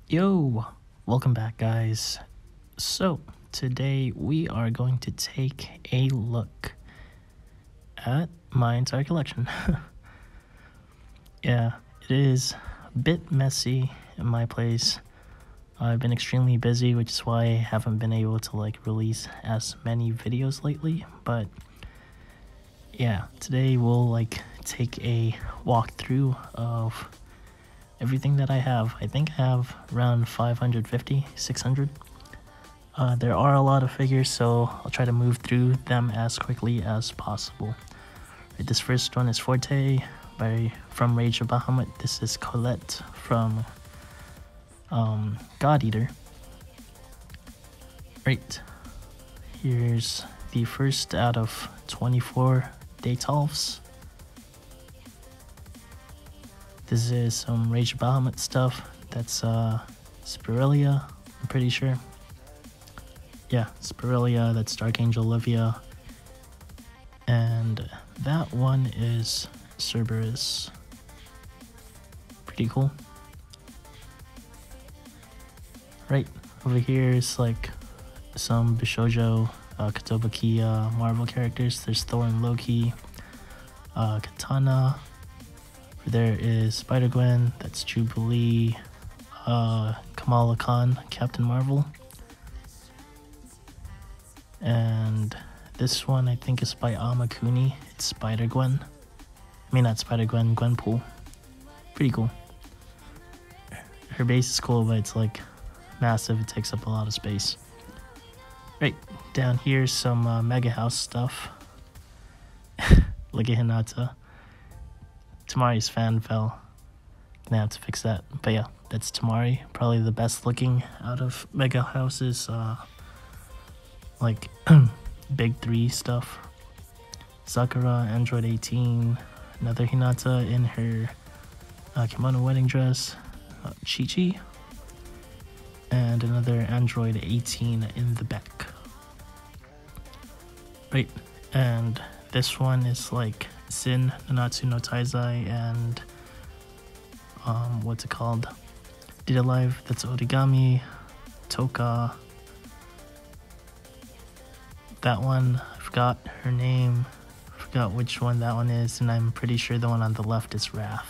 Yo, welcome back, guys. So, today we are going to take a look at my entire collection. Yeah, it is a bit messy in my place. I've been extremely busy, which is why I haven't been able to release as many videos lately, but yeah, today we'll take a walkthrough of everything that I have. I think I have around 550, 600. There are a lot of figures, so I'll try to move through them as quickly as possible. Right, this first one is Forte from Rage of Bahamut. This is Colette from God Eater. Right, here's the first out of 24 Daytolfs. This is some Rage of Bahamut stuff. That's Spirelia, I'm pretty sure. Yeah, Spirelia, that's Dark Angel Olivia. And that one is Cerberus. Pretty cool. Right, over here is some Bishoujo Katobaki Marvel characters. There's Thor and Loki, Katana. There is Spider-Gwen, that's Jubilee, Kamala Khan, Captain Marvel. And this one I think is by Amakuni, it's Spider-Gwen. I mean not Spider-Gwen, Gwenpool. Pretty cool. Her base is cool, but it's massive, it takes up a lot of space. Right, down here some Mega House stuff. Look at Hinata. Tamari's fan fell. Gonna have to fix that. But yeah, that's Tamari. Probably the best looking out of Mega House's big three stuff. Sakura, Android 18, another Hinata in her kimono wedding dress, Chi-Chi, and another Android 18 in the back. Right, and this one is Sin, Nanatsu no Taizai, and what's it called? Did Alive, that's Origami, Toka. That one, I forgot her name, I forgot which one that one is, and I'm pretty sure the one on the left is Wrath.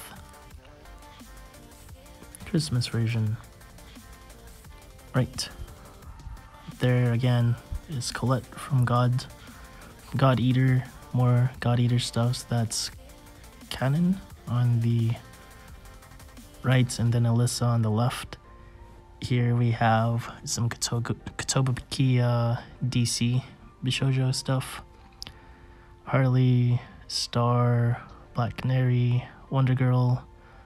Christmas version. Right. There again is Colette from God Eater. More God Eater stuff. That's Canon on the right, and then Alyssa on the left. Here we have some Katobaki DC Bishoujo stuff. Harley, Star, Black Canary, Wonder Girl,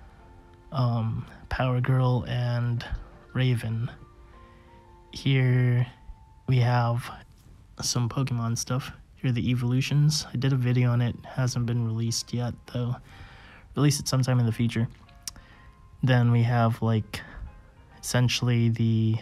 Power Girl, and Raven. Here we have some Pokemon stuff. Here are the evolutions. I did a video on it, hasn't been released yet though. Release it sometime in the future. Then we have essentially the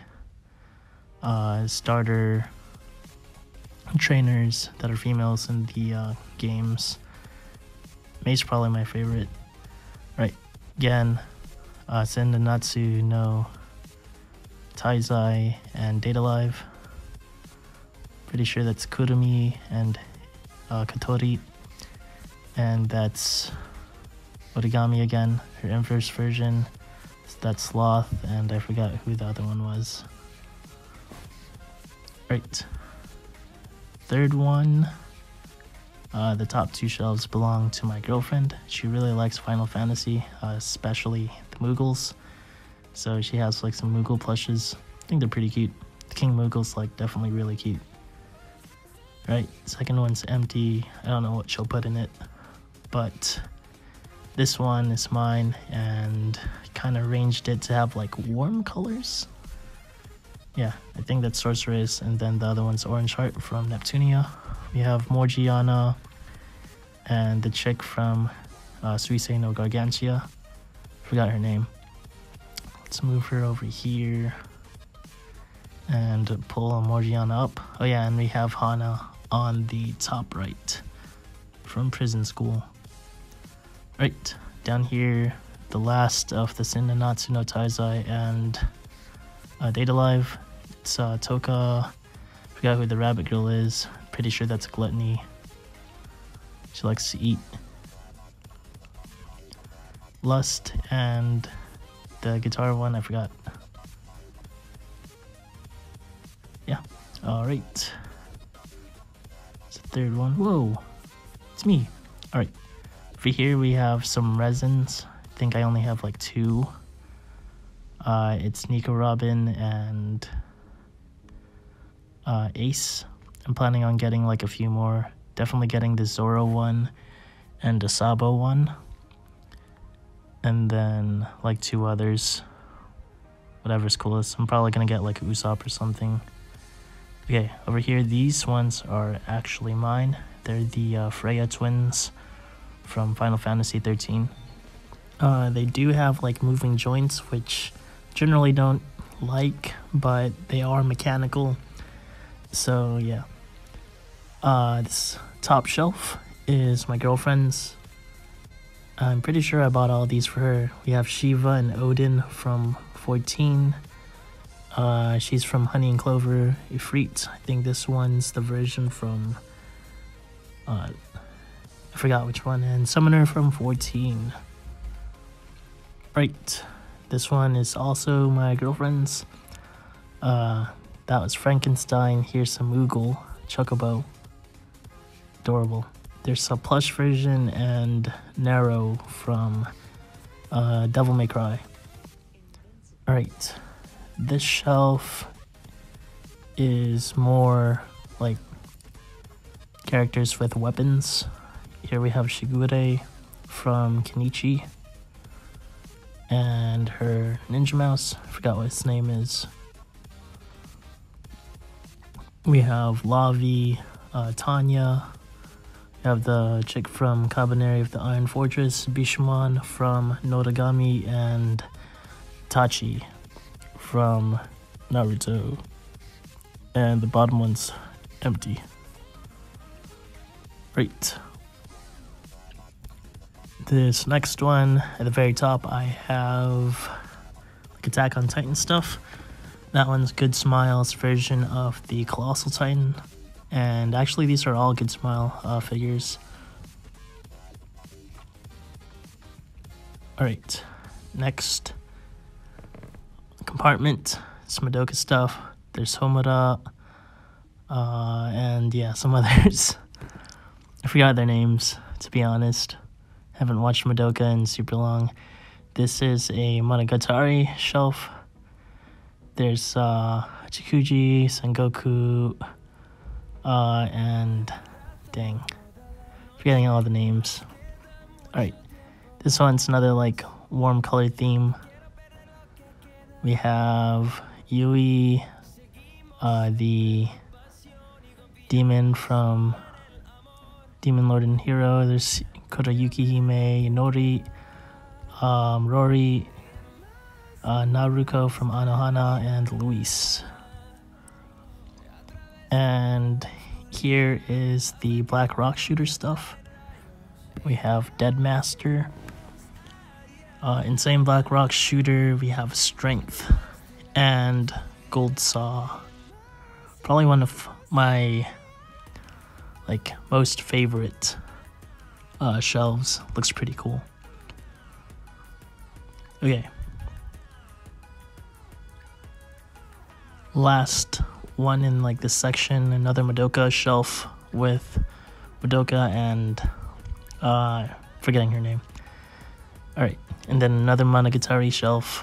starter trainers that are females in the games. May's probably my favorite. Right, again, Sin, Nanatsu no Taizai, and Data Live. Pretty sure that's Kurumi and Katori, and that's Origami again, her inverse version. That's Sloth, and I forgot who the other one was. Right, third one. The top two shelves belong to my girlfriend. She really likes Final Fantasy, especially the Moogles. So she has some Moogle plushes. I think they're pretty cute. The King Moogle's definitely really cute. Right, second one's empty. I don't know what she'll put in it, but this one is mine, and kind of arranged it to have warm colors. Yeah, I think that's Sorceress, and then the other one's Orange Heart from Neptunia. We have Morgiana, and the chick from Suisei no Gargantia. Forgot her name. Let's move her over here and pull Morgiana up. Oh yeah, and we have Hana on the top right from Prison School. Right, down here, the last of the Sin, Nanatsu no Taizai, and Data Live. It's Toka. Forgot who the rabbit girl is. Pretty sure that's Gluttony. She likes to eat. Lust and the guitar one, I forgot. Yeah. Alright. It's the third one. Whoa. It's me. Alright. For here we have some resins. I think I only have like 2. It's Nico Robin and Ace. I'm planning on getting like a few more. Definitely getting the Zoro one and the Sabo one. And then like 2 others. Whatever's coolest. I'm probably gonna get like Usopp or something. Okay, over here, these ones are actually mine. They're the Freya twins from Final Fantasy 13. They do have like moving joints, which generally don't like, but they are mechanical. So yeah. This top shelf is my girlfriend's. I'm pretty sure I bought all these for her. We have Shiva and Odin from 14. She's from Honey and Clover, Ifrit. I think this one's the version from, I forgot which one, and Summoner from 14. Right, this one is also my girlfriend's. That was Frankenstein. Here's some Moogle, Chocobo. Adorable. There's a plush version and Narrow from Devil May Cry. Alright. This shelf is more like characters with weapons. Here we have Shigure from Kenichi and her Ninja Mouse. I forgot what his name is. We have Lavi, Tanya. We have the chick from Cabaneri of the Iron Fortress, Bishamon from Notagami, and Tachi from Naruto. And the bottom one's empty. Right. This next one, at the very top, I have like Attack on Titan stuff. That one's Good Smile's version of the Colossal Titan. And actually these are all Good Smile figures. Alright, next compartment, some Madoka stuff. There's Homura, and yeah, some others. I forgot their names, to be honest. Haven't watched Madoka in super long. This is a Monogatari shelf. There's Chikuji, Sengoku, and dang, forgetting all the names. Alright, this one's another like warm color theme. We have Yui, the demon from Demon Lord and Hero. There's Kurayuki Hime, Nori, Rory, Naruko from Anohana, and Luis. And here is the Black Rock Shooter stuff. We have Deadmaster. Insane Black Rock Shooter, we have Strength and Gold Saw. Probably one of my like most favorite shelves. Looks pretty cool. Okay. Last one in like this section, another Madoka shelf with Madoka and forgetting her name. Alright, and then another Monogatari shelf.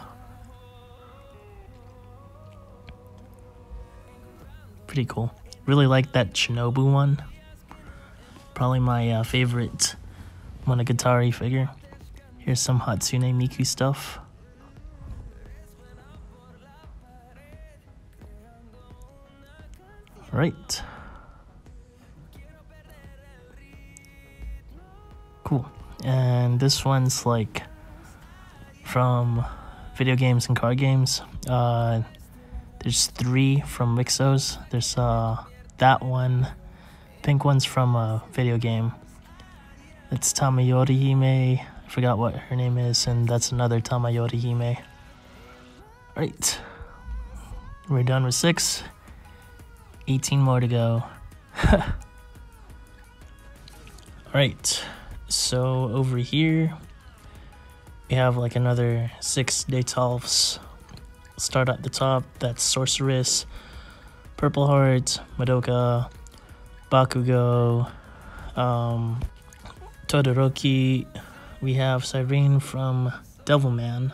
Pretty cool. Really like that Shinobu one. Probably my favorite Monogatari figure. Here's some Hatsune Miku stuff. Alright. Cool. And this one's like from video games and card games. There's 3 from Mixos. There's that one. Pink one's from a video game. It's Tamayori Hime. I forgot what her name is, and that's another Tamayori Hime. Alright. We're done with 6. 18 more to go. Alright, so over here we have like another 6 Detolfs. Start at the top, that's Sorceress, Purple Heart, Madoka, Bakugo, Todoroki. We have Cyrene from Devilman.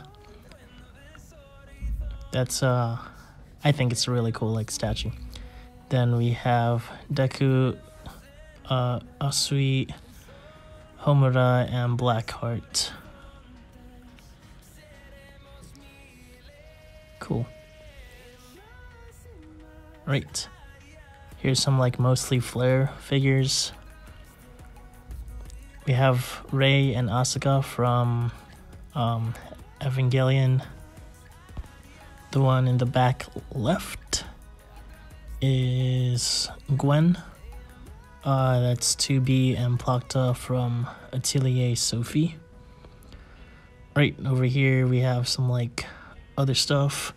That's I think it's a really cool like statue. Then we have Deku, Asui, Homura, and Blackheart. Cool. Right. Here's some like mostly flare figures. We have Rei and Asuka from Evangelion. The one in the back left is Gwen. That's 2B and Plakta from Atelier Sophie. Right over here we have some like other stuff.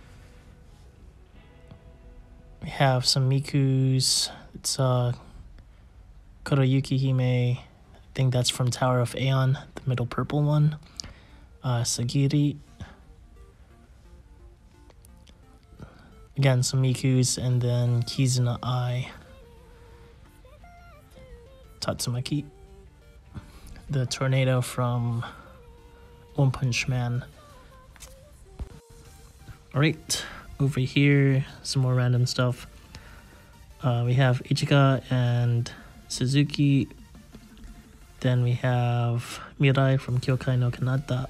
We have some Mikus. It's Kuroyuki Hime. I think that's from Tower of Aeon, the middle purple one. Sagiri. Again, some Mikus, and then Kizuna Ai. Tatsumaki. The tornado from One Punch Man. Alright, over here, some more random stuff. We have Ichika and Suzuki. Then we have Mirai from Kyokai no Kanata.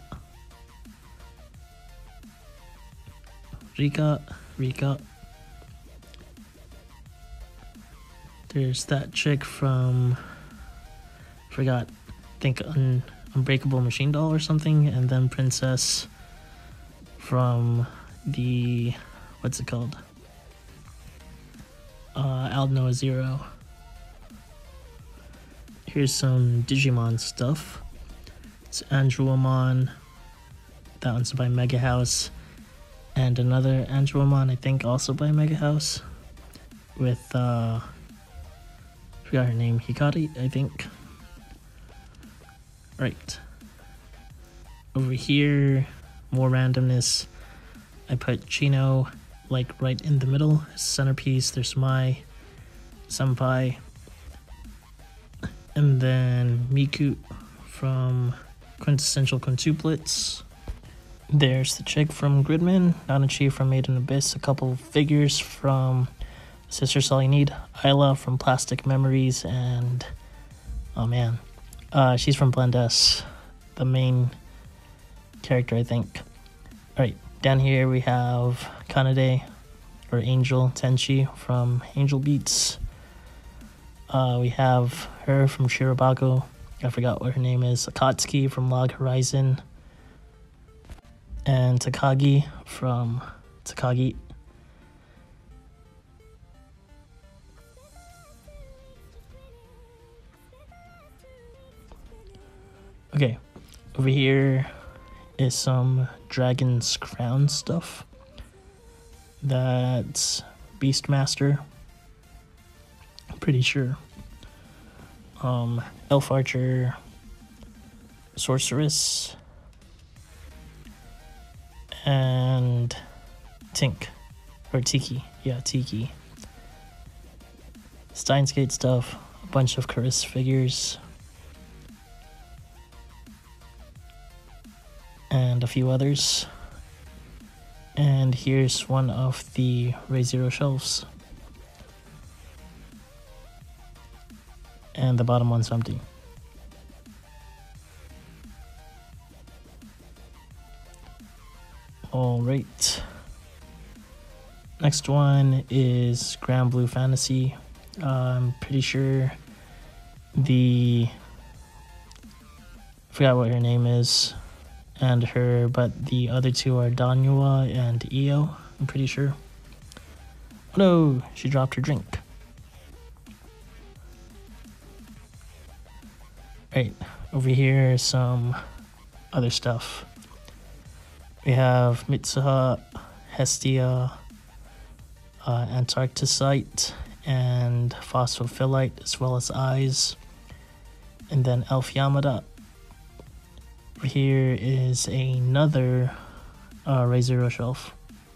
Rika. There's that chick from, forgot, I think Unbreakable Machine Doll or something, and then Princess from the, what's it called? Aldnoah Zero. Here's some Digimon stuff. It's Angelomon. That one's by Mega House. And another Angelomon, I think, also by Mega House. With, forgot her name, Hikari, I think. Right. Over here, more randomness. I put Chino, like, right in the middle. Centerpiece, there's my Senpai. And then Miku from Quintessential Quintuplets. There's the chick from Gridman, Nanachi from Made in Abyss, a couple figures from Sister's All You Need, Isla from Plastic Memories, and oh man, she's from Blend S, the main character, I think. Alright, down here we have Kanade, or Angel Tenchi from Angel Beats. We have her from Shirobako, I forgot what her name is, Akatsuki from Log Horizon, and Takagi from Takagi. Okay, over here is some Dragon's Crown stuff. That's Beastmaster, I'm pretty sure. Elf Archer, Sorceress, and Tink, or Tiki, yeah, Tiki. Steins Gate stuff, a bunch of Chris figures, and a few others. And here's one of the Ray Zero shelves. And the bottom one's empty. Alright. Next one is Grand Blue Fantasy. I'm pretty sure I forgot what her name is, and her, but the other two are Danyua and Io, I'm pretty sure. Oh no, she dropped her drink. Right, over here is some other stuff. We have Mitsuha, Hestia, Antarcticite and Phosphophilite, as well as eyes. And then Elf Yamada. Here is another Re:Zero shelf.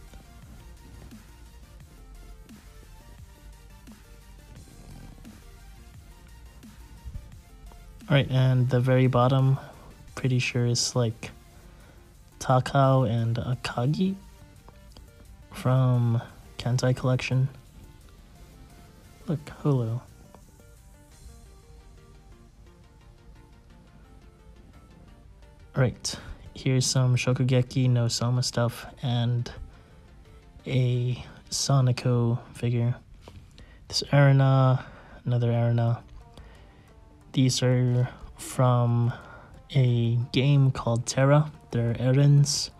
Alright, and the very bottom, pretty sure is like Takao and Akagi from Kantai Collection. Look, Hulu. Alright, here's some Shokugeki no Soma stuff and a Sonico figure. This Arena, another Arena. These are from a game called Terra. They're Ellens.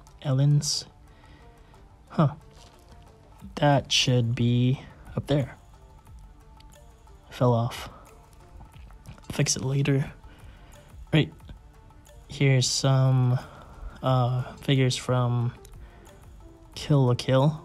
Huh. That should be up there. Fell off. Fix it later. Right. Here's some figures from Kill la Kill.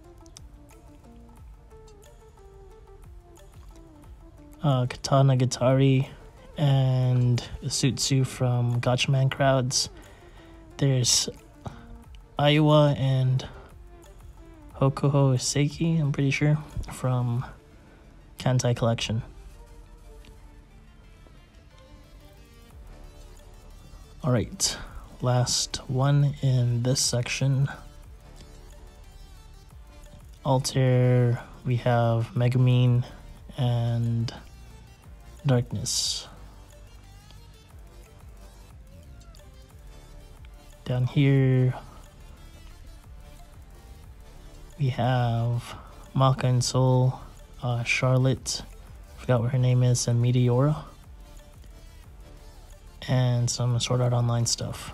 Katana Gatari and Sutsu from Gatchaman Crowds. There's Iowa and Hokuho Seiki, I'm pretty sure, from Kantai Collection. Alright, last one in this section. Alter, we have Megumin and Darkness. Down here, we have Maka and Soul, Charlotte, forgot what her name is, and Meteora. And some Sword Art Online stuff.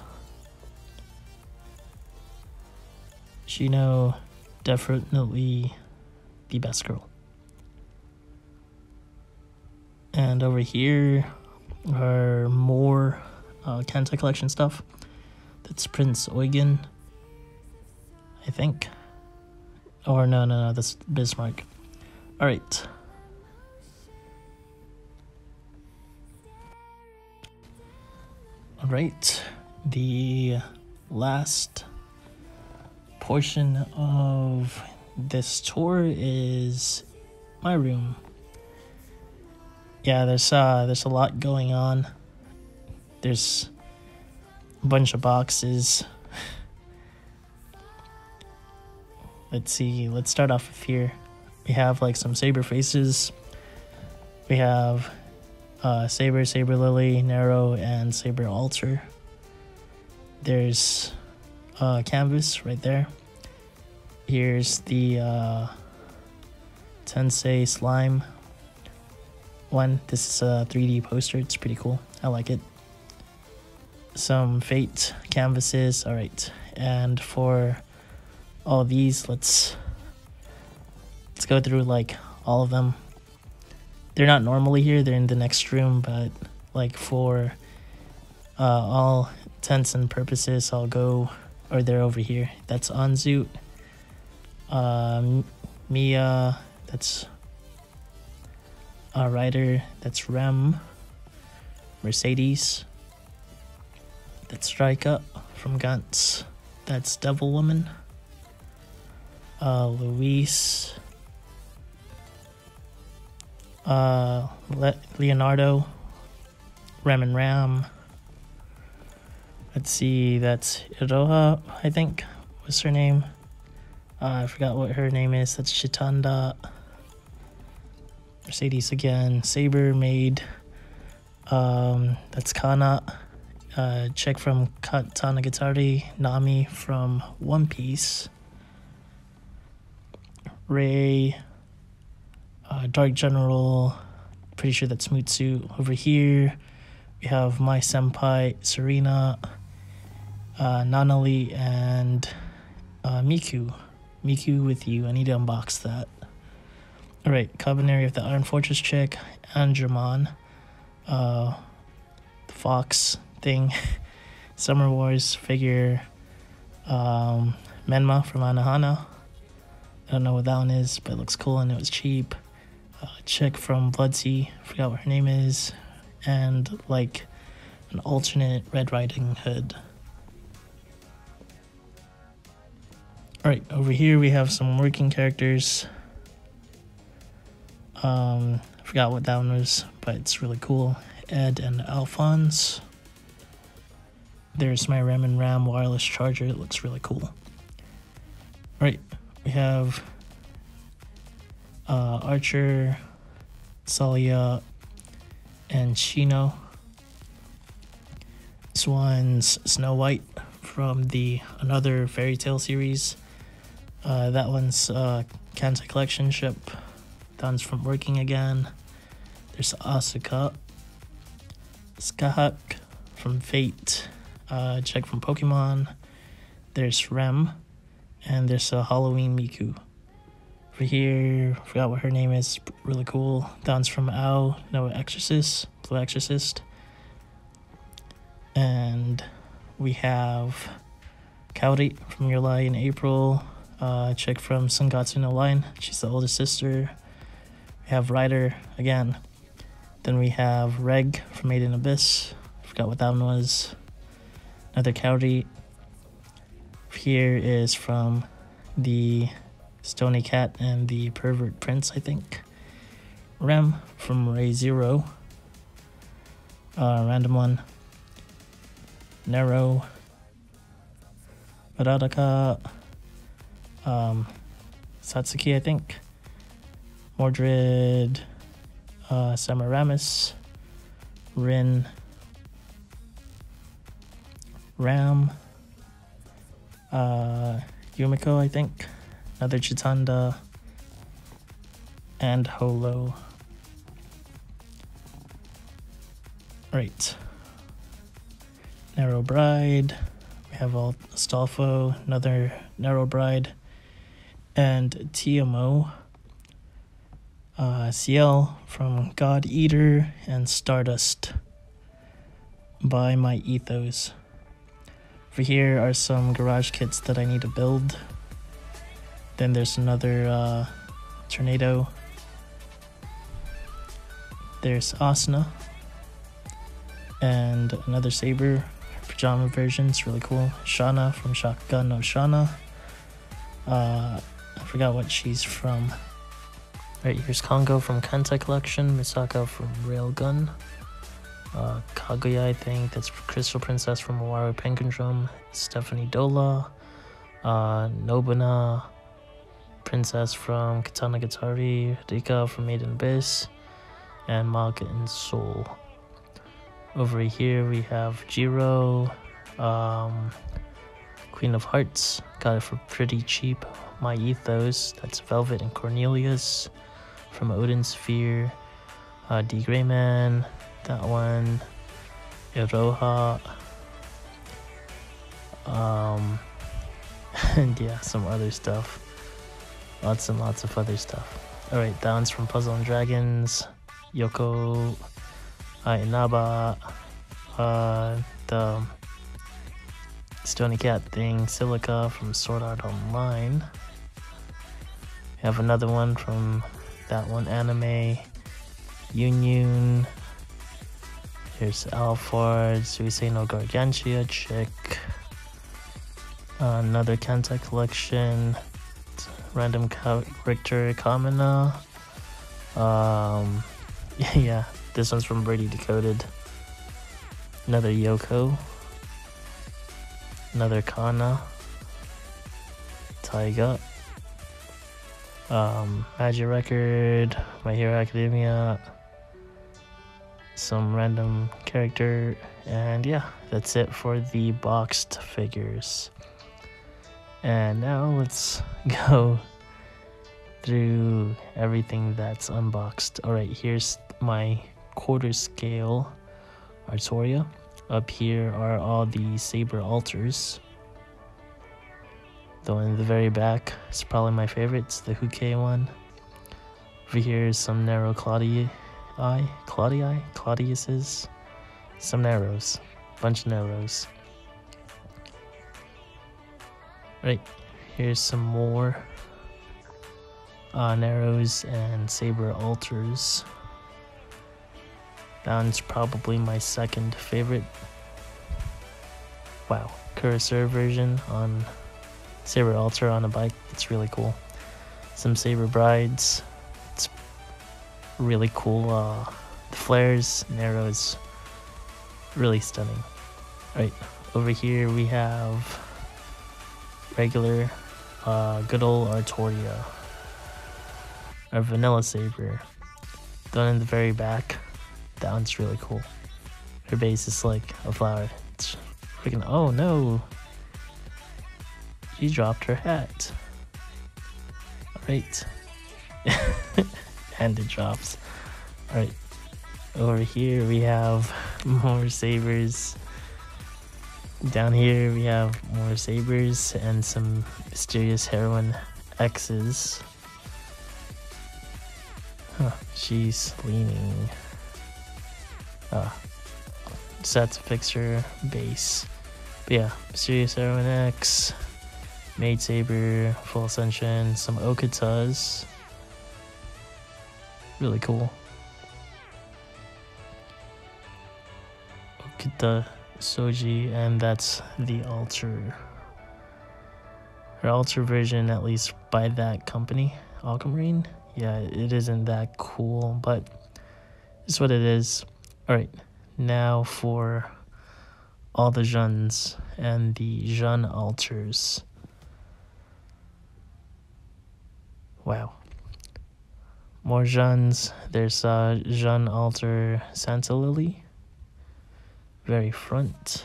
Shino, definitely the best girl. And over here are more Kantai Collection stuff. That's Prince Eugen, I think. Or no, that's Bismarck. Alright. Alright, the last portion of this tour is my room. Yeah, there's a lot going on. There's a bunch of boxes. Let's see, let's start off with here. We have like some Saber faces. We have Saber, Saber Lily, Nero, and Saber Alter. There's canvas right there. Here's the Tensei Slime one. This is a 3D poster. It's pretty cool. I like it. Some Fate canvases. Alright, and for all these, let's go through like all of them. They're not normally here, they're in the next room, but like for all intents and purposes, I'll go, or they're over here. That's Anzu, Mia, that's Ryder, that's Rem, Mercedes, that's Strika from Gantz, that's Devil Woman, Luis, Leonardo, Ram and Ram. Let's see, that's Iroha, I think was her name. I forgot what her name is. That's Chitanda. Mercedes again. Saber Maid. That's Kana. Check from Katana Gatari. Nami from One Piece. Ray. Dark General, pretty sure that's Mutsu. Over here, we have my senpai, Serena, Nanali, and Miku. Miku with you. I need to unbox that. Alright, Covenary of the Iron Fortress chick, Andromon, the Fox thing, Summer Wars figure, Menma from Anohana, don't know what that one is, but it looks cool and it was cheap. Chick from Bloodsea, forgot what her name is, and like an alternate Red Riding Hood. Alright, over here we have some working characters. Forgot what that one was, but it's really cool. Ed and Alphonse. There's my Rem and Ram wireless charger. It looks really cool. Alright, we have Archer, Salia, and Shino. This one's Snow White from the another fairy tale series. That one's Kanta collection ship. That one's from Working Again. There's Asuka, Skahak from Fate, Check from Pokemon. There's Rem, and there's a Halloween Miku. Over here, forgot what her name is, really cool. That one's from Ao, no Exorcist, Blue Exorcist. And we have Kaori from Your Lie in April, chick from Sangatsu no Line, she's the older sister. We have Ryder again. Then we have Reg from Made in Abyss, forgot what that one was. Another Kaori. Here is from the Stony Cat and the Pervert Prince, I think. Rem from Ray Zero. Random one. Nero. Maradaka. Satsuki, I think. Mordred. Samaramis. Rin. Ram. Yumiko, I think. Another Chitanda. And Holo. Right. Narrow Bride. We have Astolfo, another Narrow Bride. And TMO. CL from God Eater and Stardust by My Ethos. Over here are some garage kits that I need to build. Then there's another Tornado. There's Asuna. And another Saber. Pajama version, it's really cool. Shana from Shotgun no Shana. I forgot what she's from. Right, here's Kongo from Kanta Collection. Misaka from Railgun. Kaguya, I think, that's Crystal Princess from Mawaru Penguin. Stephanie Dola. Nobuna, Princess from Katana Gatari. Rika from Made in Abyss. And Maga in Soul. Over here we have Jiro, Queen of Hearts, got it for pretty cheap. My Ethos, that's Velvet and Cornelius from Odin Sphere. D. Greyman, that one. Iroha. And yeah, some other stuff. Lots and lots of other stuff. Alright, that one's from Puzzle and Dragons. Yoko. Inaba, the Stony Cat thing, Silica from Sword Art Online. We have another one from that one anime, Union. Here's Alphard, Suisei no Gargantia chick. Another Kanta collection, random character Kamina. Yeah. This one's from Brady Decoded. Another Yoko. Another Kana. Taiga. Magic Record. My Hero Academia. Some random character. And yeah, that's it for the boxed figures. And now let's go through everything that's unboxed. Alright, here's my quarter scale Artoria. Up here are all the Saber altars. The one in the very back is probably my favorite. It's the Huke one. Over here is some narrow Claudiuses. Some narrows. Bunch of narrows. Right, here's some more Narrows and Saber Altars. That one's probably my second favorite. Wow, Cursor version on Saber Altar on a bike. It's really cool. Some Saber Brides. It's really cool. The flares, narrows, really stunning. Alright, over here we have regular, good old Artoria. Our Vanilla Saber. The one in the very back. That one's really cool. Her base is like a flower. It's freaking. Oh no! She dropped her hat. Alright. And it drops. Alright. Over here we have more sabers. Down here we have more sabers and some mysterious heroine X's. Huh, she's leaning. So that's a fixer base. But yeah, mysterious heroine X, Maid Saber, Full Ascension, some Okatas. Really cool. Okita Soji, and that's the altar. Her altar version, at least by that company, Aquamarine. Yeah, it isn't that cool, but it's what it is. Alright, now for all the Juns and the Jun altars. Wow. More Juns. There's Jun altar Santa Lily. Very front.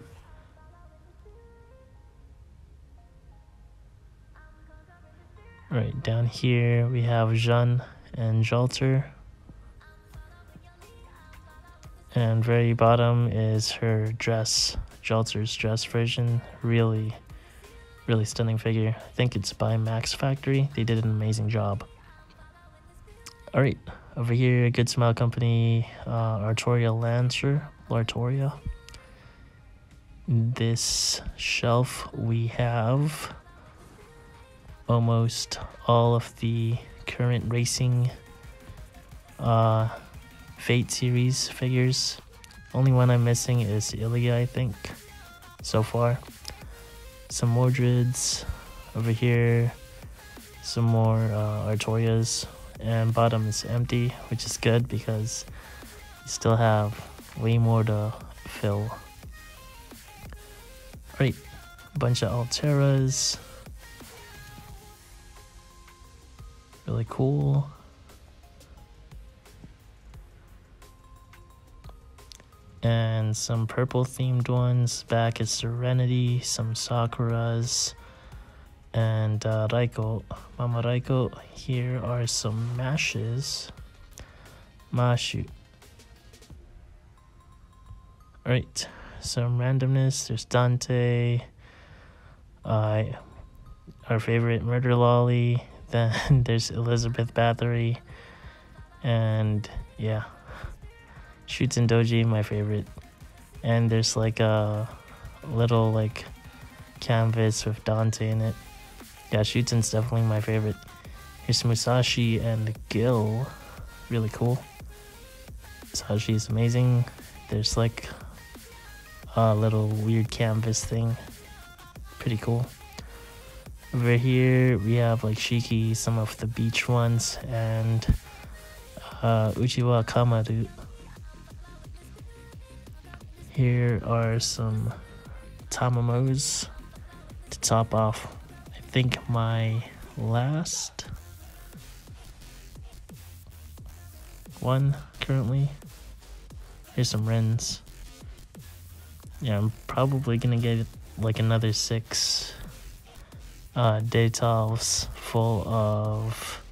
Right down here we have Jun and Jalter. And very bottom is her dress, Jalter's dress version. Really stunning figure. I think it's by Max Factory. They did an amazing job. Alright, over here, Good Smile Company, Artoria Lancer, Lartoria. This shelf we have almost all of the current racing Fate series figures. Only one I'm missing is Ilya, I think, so far. Some Mordreds over here, some more Artorias, and bottom is empty, which is good because you still have way more to fill. Right, a bunch of Alteras. Really cool. And some purple themed ones. Back is Serenity, some Sakuras, and Raiko, Mama Raiko. Here are some mashes. Mashu. Alright, some randomness. There's Dante, our favorite Murder Lolly. Then there's Elizabeth Bathory, and yeah, Shoots and Doji, my favorite. And there's like a little like canvas with Dante in it. Yeah, Shoots definitely my favorite. Here's Musashi and Gil, really cool. Musashi is amazing. There's like a little weird canvas thing, pretty cool. Over here we have like Shiki, some of the beach ones, and Uchiwa Kamaru. Here are some Tamamos to top off, I think, my last one currently. Here's some Rens. Yeah, I'm probably gonna get like another 6 Detolfs full of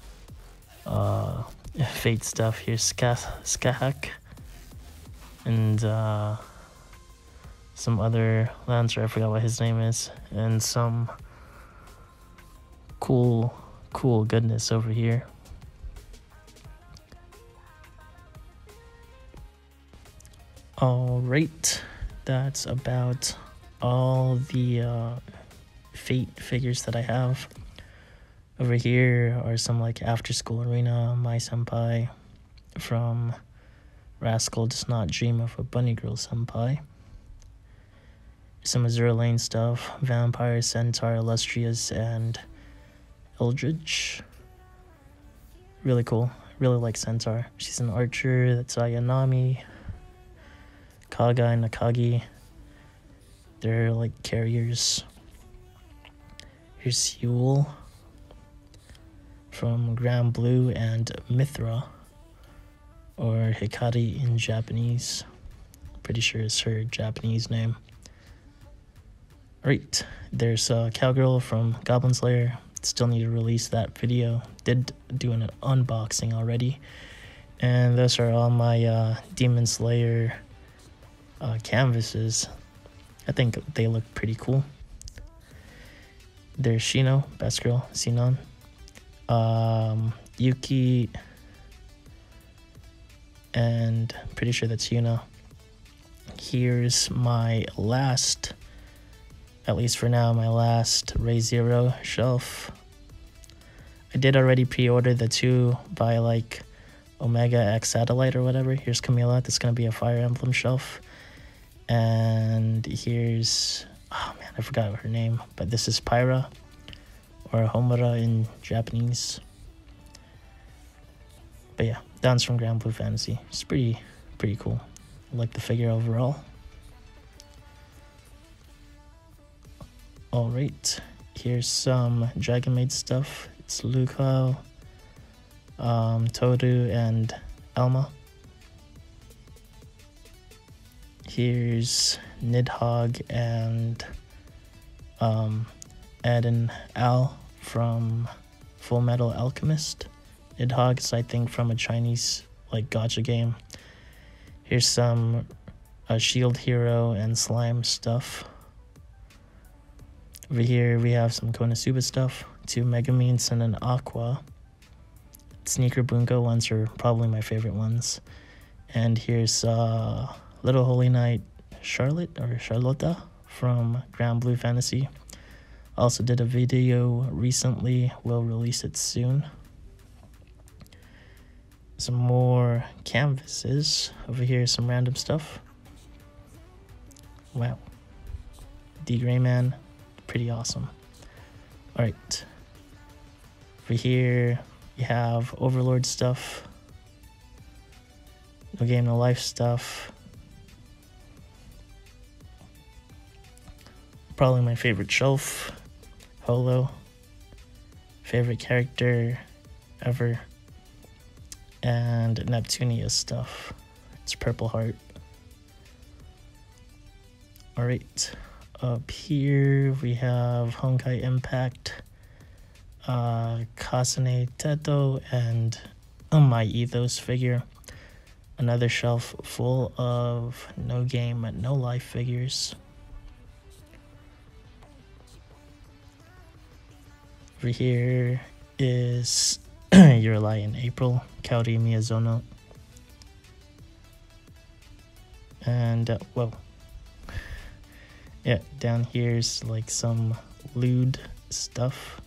Fate stuff. Here's Skahak and some other Lancer, I forgot what his name is, and some cool goodness over here. Alright, that's about all the Fate figures that I have. Over here are some like After School Arena, My Senpai from Rascal Does Not Dream of a Bunny Girl Senpai. Some Azure Lane stuff, Vampire, Centaur, Illustrious, and Eldridge. Really cool. Really like Centaur. She's an archer. That's Ayanami, Kaga, and Nakagi. They're like carriers. Here's Yule from Grand Blue and Mithra, or Hikari in Japanese. Pretty sure it's her Japanese name. Alright, there's Cowgirl from Goblin Slayer. Still need to release that video. Did do an unboxing already. And those are all my Demon Slayer canvases. I think they look pretty cool. There's Shino, Best Girl, Sinon. Yuki, and pretty sure that's Yuna. Here's my last, at least for now, my last Ray Zero shelf. I did already pre-order the 2 by like Omega X Satellite or whatever. Here's Camila, that's gonna be a Fire Emblem shelf. And here's, oh man, I forgot her name, but this is Pyra, or Homura in Japanese. But yeah, Dance from Grand Blue Fantasy. It's pretty cool. I like the figure overall. Alright, here's some Dragon Maid stuff. It's Luca, Toru, and Alma. Here's Nidhogg and Ed and Al from Full Metal Alchemist. Nidhogg is, I think, from a Chinese like gacha game. Here's some Shield Hero and Slime stuff. Over here we have some Konosuba stuff, 2 Megamines and an Aqua. Sneaker Bunko ones are probably my favorite ones. And here's Little Holy Knight Charlotte or Charlotta from Grand Blue Fantasy. Also did a video recently, will release it soon. Some more canvases. Over here, some random stuff. Wow. D Greyman, pretty awesome. Alright. Over here, we have Overlord stuff. No Game No Life stuff. Probably my favorite shelf. Holo. Favorite character ever. And Neptunia stuff. It's Purple Heart. Alright. Up here we have Honkai Impact, Kasane Teto, and my Ethos figure. Another shelf full of No Game No Life figures. Over here is Your Lie in April, Kaori Miyazono. And, whoa. Yeah, down here's like some lewd stuff.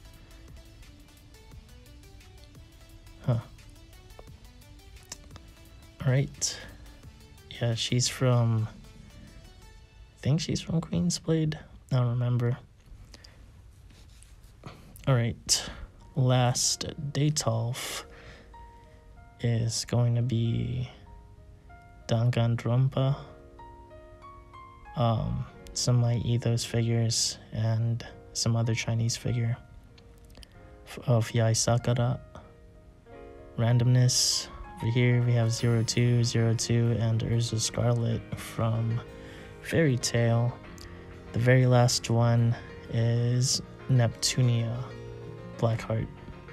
Huh. Alright. Yeah, she's from, I think she's from Queensblade. I don't remember. Alright. Last Datolf is going to be Danganronpa. Some of my Ethos figures and some other Chinese figure of Yai Sakura. Randomness. Over here we have 02, 02, and Urza Scarlet from Fairy Tail. The very last one is Neptunia Blackheart.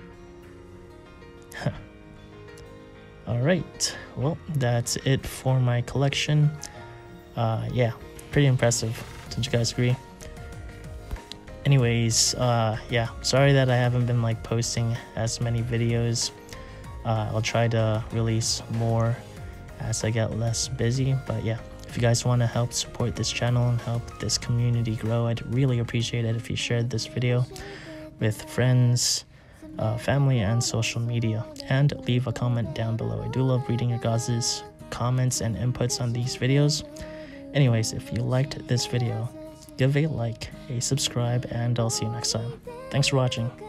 Alright, well, that's it for my collection. Yeah, pretty impressive. Don't you guys agree? Anyways, yeah, sorry that I haven't been like posting as many videos. I'll try to release more as I get less busy, but yeah, if you guys want to help support this channel and help this community grow, I'd really appreciate it if you shared this video with friends, family, and social media. And leave a comment down below. I do love reading your guys' comments and inputs on these videos. Anyways, if you liked this video, give a like, a subscribe, and I'll see you next time. Thanks for watching.